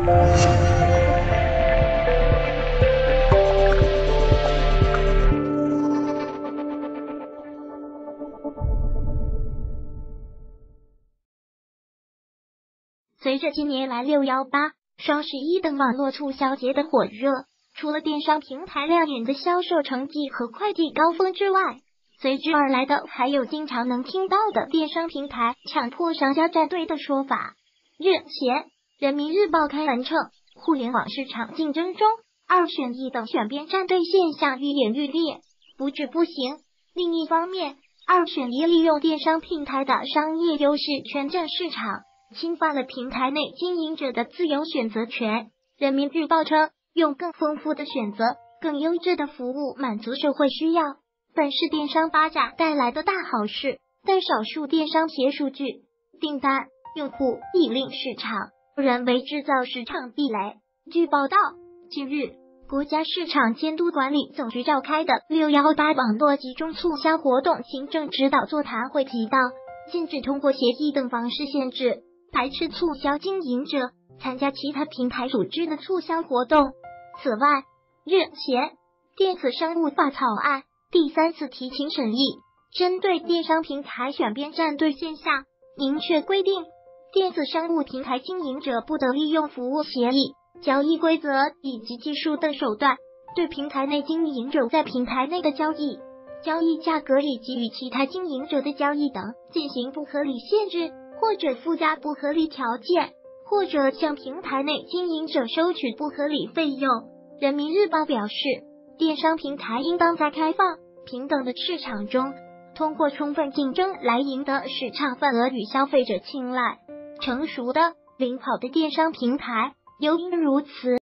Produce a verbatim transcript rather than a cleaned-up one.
随着近年来六一八、双十一等网络促销节的火热，除了电商平台亮眼的销售成绩和快递高峰之外，随之而来的还有经常能听到的电商平台强迫商家站队的说法。日前，人民日报刊文称，互联网市场竞争中，二选一等选边站队现象愈演愈烈，不止不行。另一方面，二选一利用电商平台的商业优势圈占市场，侵犯了平台内经营者的自由选择权。人民日报称，用更丰富的选择、更优质的服务满足社会需要，本是电商发展带来的大好事，但少数电商企业数据、订单、用户已令市场人为制造市场壁垒。据报道，近日国家市场监督管理总局召开的六一八网络集中促销活动行政指导座谈会提到，禁止通过协议等方式限制、排斥促销经营者参加其他平台组织的促销活动。此外，日前电子商务法草案第三次提请审议，针对电商平台选边站队现象，明确规定，电子商务平台经营者不得利用服务协议、交易规则以及技术等手段，对平台内经营者在平台内的交易、交易价格以及与其他经营者的交易等进行不合理限制，或者附加不合理条件，或者向平台内经营者收取不合理费用。人民日报表示，电商平台应当在开放、平等的市场中，通过充分竞争来赢得市场份额与消费者青睐。成熟的、领跑的电商平台尤因如此。